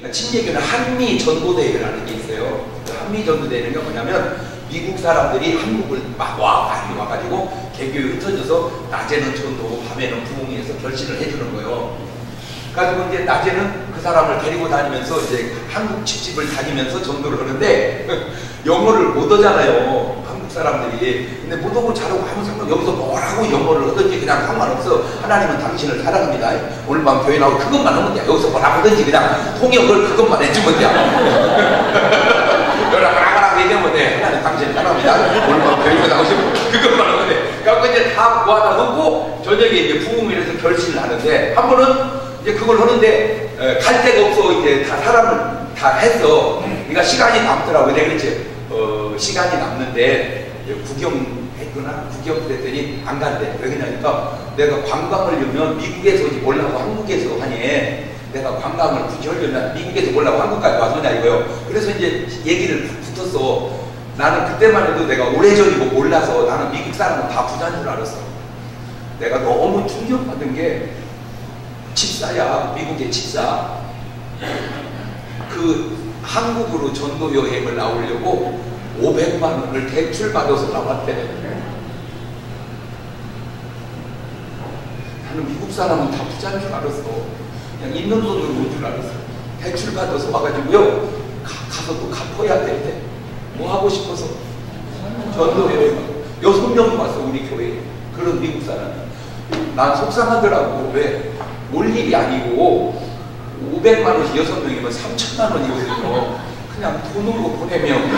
친예교는 한미전도대회라는 게 있어요. 한미전도대회는 게 뭐냐면 미국 사람들이 한국을 막 많이 와가지고 개교에 흩어져서 낮에는 전도고 밤에는 부흥회에서 결신을 해주는 거예요. 그래가지고 이제 낮에는 그 사람을 데리고 다니면서 이제 한국 집집을 다니면서 전도를 하는데 영어를 못 하잖아요. 한국 사람들이. 근데 못 오고 잘하고 아무 상관 여기서 뭐라고 영어를 하든지 그냥 상관없어. 하나님은 당신을 사랑합니다. 오늘 밤 교회 나오고 그것만 하면 돼. 여기서 뭐라고 하든지 그냥 통역을 그것만 해주면 돼. 라라라라 얘기하면 돼. 하나님 당신을 사랑합니다. 오늘 밤 교회 나오시고 그것만 하면 돼. 그래서 이제 다 모아다 놓고 저녁에 이제 부흥회에서 결신을 하는데 한 번은 이제 그걸 하는데 갈 데가 없어. 이제 다 사람을 다 했어. 그러니까 시간이 남더라고. 내가 그랬지. 시간이 남는데 구경했구나. 구경했더니 안 간대. 왜 그러냐니까 내가 관광을 하려면 미국에서 오지 몰라고 한국에서 하니 내가 관광을 굳이 하려면 미국에서 몰라고 한국까지 와서 하냐 이거요. 그래서 이제 얘기를 붙었어. 나는 그때만 해도 내가 오래전이고 몰라서 나는 미국 사람은 다 부자인 줄 알았어. 내가 너무 충격받은 게 집사야. 미국의 집사. 그 한국으로 전도 여행을 나오려고 500만 원을 대출 받아서 나왔대. 나는 미국 사람은 다 부자인 줄 알았어. 그냥 있는 돈으로 온 줄 알았어. 대출 받아서 와가지고요. 가서 또 갚아야 되는데 뭐 하고 싶어서 전도 여행 6명이 왔어. 우리 교회에. 그런 미국 사람이. 난 속상하더라고. 왜? 올 일이 아니고 500만 원씩 6명이면 3천만 원이거든요. 그냥 돈으로 보내면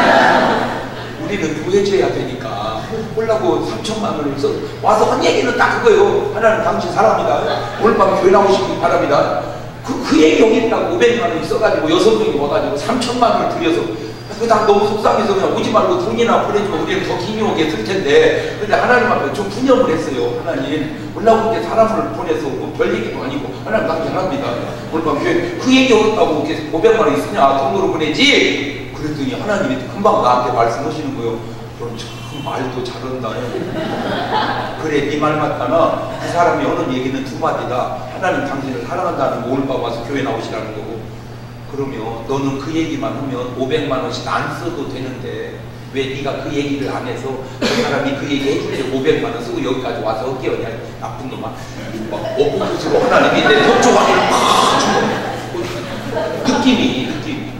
우리는 구해줘야 되니까 보려고 3천만 원을 써 와서 한 얘기는 딱 그거예요. 하나님 당신 사랑합니다. 오늘 밤 교회 나오시기 바랍니다. 그 얘기 여기 있다고 500만 원이 써가지고 6명이 와가지고 3천만 원을 들여서 난 너무 속상해서 그냥 오지 말고 돈이나 보내주면 우리는 더 기묘하게 쓸 텐데. 근데 하나님 앞에 좀 분념을 했어요. 하나님 올라고 이제 사람을 보내서 뭐별 얘기도 아니고 하나님 당신 합니다. 오늘 밤 교회 그 얘기 어렵다고 이렇게 500만 원이 쓰냐 돈으로 보내지. 그랬더니 하나님이 금방 나한테 말씀하시는 거예요. 그럼 참 말도 잘한다. 그래 네 말 맞다나 그 사람이 하는 얘기는 두 마디다. 하나님 당신을 사랑한다는 거 오늘 밤 와서 교회 나오시라는 거고. 그러면 너는 그 얘기만 하면 500만 원씩 안 써도 되는데 왜 네가 그 얘기를 안 해서 그 사람이 그 얘기 해줄 때 500만 원 쓰고 여기까지 와서 어깨어냐 나쁜 놈아. 막 어부부스로 하나님이 내 독조광을 막 주고 느낌이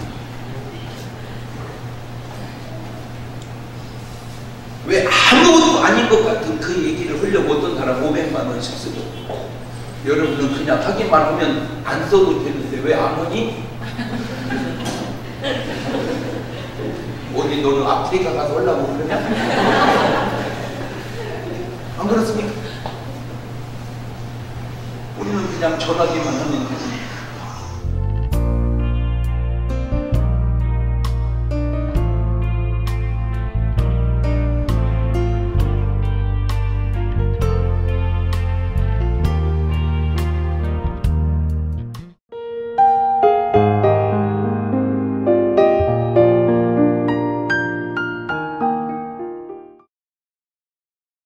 왜 아무것도 아닌 것 같은 그 얘기를 하려고 어떤 사람 500만 원씩 쓰고 여러분은 그냥 하기만 하면 안 써도 되는데 왜 안 하니? 어디 너는 아프리카 가서 올라오고 그러냐? 안 그렇습니까? 우리는 그냥 전하기만 하는 거지.